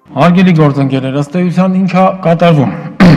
Հարգելի գործընկերներ, ըստ էության ինչ է կատարվում։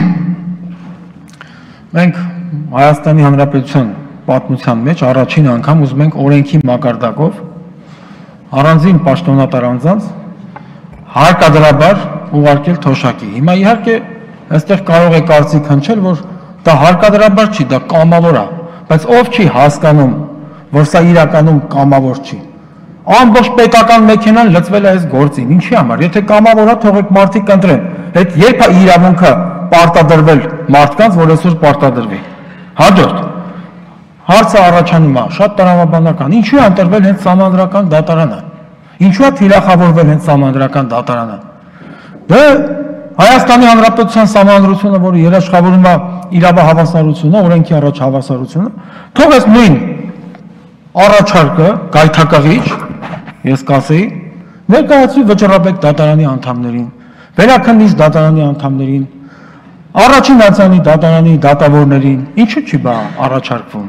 Մենք Հայաստանի Հանրապետության պատմության մեջ առաջին անգամ ուզում ենք օրենքի մակարդակով առանձին պաշտոնատար անձանց հարկադրաբար ուղարկել թոշակի։ Հիմա իհարկե այստեղ կարող է կարծիք հնչել, որ դա հարկադրաբար չի, դա կամավոր է, բայց ով չի հասկանում, որ սա իրականում կամավոր չի։ Ամբողջ պետական մեքենան լծվել է այս գործին, ինչի համար, եթե կամավոր է, թողեք մարդիկ ընտրեն, այդ երբ է իրավունքը պարտադրվել մարդկանց, որ այսօր պարտադրվի։ Հաջորդ, հարցը առաջանում է, շատ տրամաբանական, ինչու է ընտրվել հենց Սահմանադրական դատարանը, ինչու է թիրախավորվել հենց Սահմանադրական դատարանը։ Դե Հայաստանի Հանրապետության Սահմանադրությունը, որը երաշխավորում է իրավահավասարությունը, օրենքի առաջ հավասարությունը, թող այս նույն առաջարկը գայթակղիչ, ես կասեի, ներկայացվի Վճռաբեկ դատարանի անդամներին, Վերաքննիչ դատարանի անդամներին, Առաջին արձանի դատարանի դատավորներին, ինչու չի բա առաջարկվում։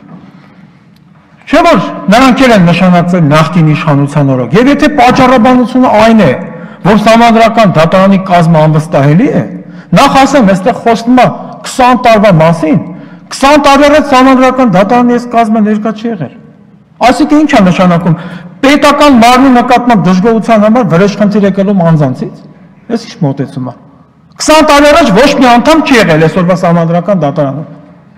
Չէ՞ որ նրանք են նշանակվել նախկին իշխանության օրոք, եւ եթե պատճառաբանությունը այն է, որ Սահմանադրական դատարանի կազմը անվստահելի է, նախ ասեմ, այստեղ խոսվում է 20 տարվա մասին, 20 տարի առաջ Սահմանադրական դատարանի այս կազմը ներկա չի եղել։ Այսինքն ինչ է նշանակում, պետական մարմնի նկատմամբ դժգոհության համար վրեժխնդիր եկելում անձանցից, այս ինչ մոտեցում է։ 20 տարի առաջ ոչ մի անդամ չի եղել այսօրվա Սահմանադրական դատարանում։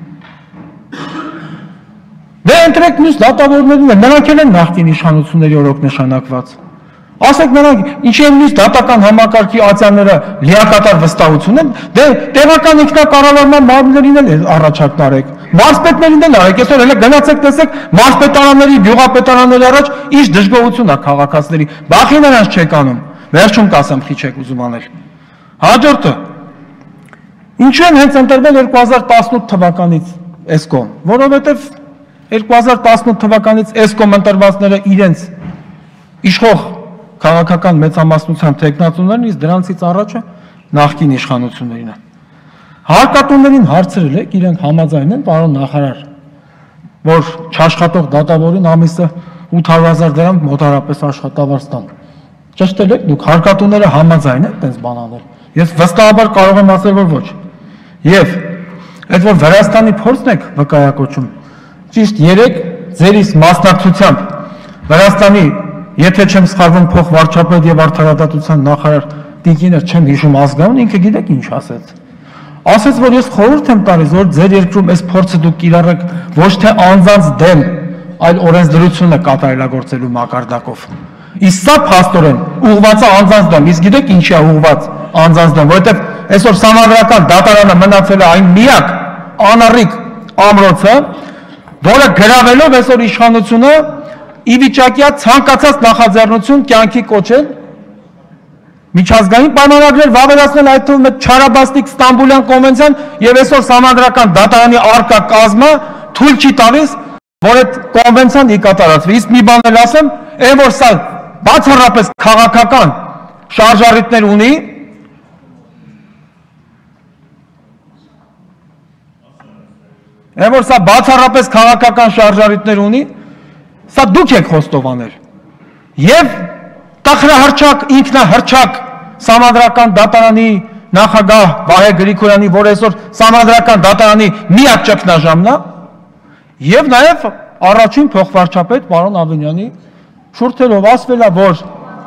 Դե ընտրեք մյուս դատավորներին, նրանք են նախկին իշխանությունների օրոք նշանակված։ Ասեք նրանք, ինչի են մյուս դատական համակարգի ատյանները լիակատար վստահություն են, դե տեղական ինքնակառավարման մարմիններին էլ առաջարկ արեք, մարզպետներին էլ արեք, այսօր հենց գնացեք տեսեք մարզպետարանների, գյուղապետարանների առաջ ինչ դժգոհություն է քաղաքացիների, բախի նրանց չեք անում, վերջում կասեմ խի չեք ուզում անել։ Հաջորդը, ինչու են հենց ընտրվել 2018 թվականից ESCOM, որովհետև 2018 թվականից ESCOM ընտրվածները իրենց իշխող քաղաքական մեծամասնության տեխնացուներն, իսկ դրանցից առաջը նախկին իշխանություններին են։ Հարկատուներին հարցրել եք, իրենք համաձայն են, պարոն նախարար, որ չաշխատող դատավորին ամիսը 800,000 դրամ մոտարապես աշխատավարձ տան։ Ճշտել եք, դուք հարկատուները համաձայն եք տենց բան անել։ Ես վստահաբար կարող եմ ասել, որ ոչ։ Եվ այդ որ Վրաստանի փորձն եք վկայակոչում, ճիշտ 3 ձերիս մասնակցությամբ Վրաստանի, եթե չեմ սխալվում, փոխվարչապետ եւ արդարադատության նախարար Տիկինը չեմ հիշում ազգանուն, ինքը գիտեք ինչ ասեց։ Ասեց, որ ես խորհուրդ եմ տալիս, որ ձեր երկրում այս փորձը դուք կիրառեք ոչ թե անձանց դեմ, այլ օրենսդրությունը կատարելագործելու մակարդակով։ Իսկ սա փաստորեն ուղղված է անձանց դեմ, իսկ գիտեք ինչի է ուղղված անձանց դեմ, որովհետև այսօր Սահմանադրական դատարանը մնացել է այն միակ անառիկ ամրոցը, որը գրավելով այսօր իշխանությունը ի վիճակի է ցանկացած նախաձեռնություն կյանքի կոչել, միջազգային պայմանագրեր վավերացնել, այդ թվում է Չարաբաստիկ Ստամբուլյան կոնվենցիան, եւ այսօր Սահմանադրական դատարանի արկա կազմը թույլ չի տալիս, որ այդ կոնվենցիան կատարածվի։ Իսկ մի բան էլ ասեմ, այն որ սա բացառապես քաղաքական շարժառիթներ ունի, այն որ սա բացառապես քաղաքական շարժառիթներ ունի, սա դուք եք խոստովանել։ Եվ տխրահռչակ, ինքնահռչակ Սահմանադրական դատարանի նախագահ Վահե Գրիգորյանի, որ այսօր Սահմանադրական դատարանի միակ ճգնաժամն է, եւ նաեւ առաջին փոխվարչապետ պարոն Ավենյանի շուրթերով ասվել է, որ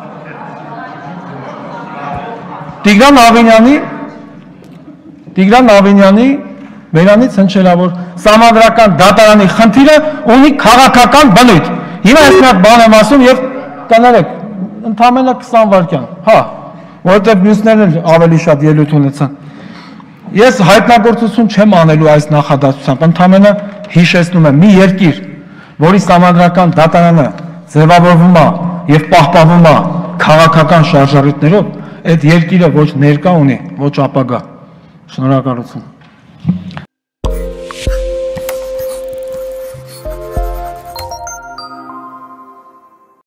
Տիգրան Ավենյանի Վերանից հնչել է, որ Սահմանադրական դատարանի խնդիրը ունի քաղաքական բնույթ։ Հիմա ես մի բան եմ ասում եւ կներեք, ընդամենը 20 վայրկյան, հա, որովհետեւ մյուսներն էլ ավելի շատ ելույթ ունեցան։ Ես հայտնագործություն չեմ անելու այս նախադասությամբ, ընդամենը հիշեցնում եմ, մի երկիր, որի Սահմանադրական դատարանը ձևավորվում է եւ պահպանվում է քաղաքական շարժառիթներով, այդ երկիրը ոչ ներկա ունի, ոչ ապագա։ Շնորհակալություն։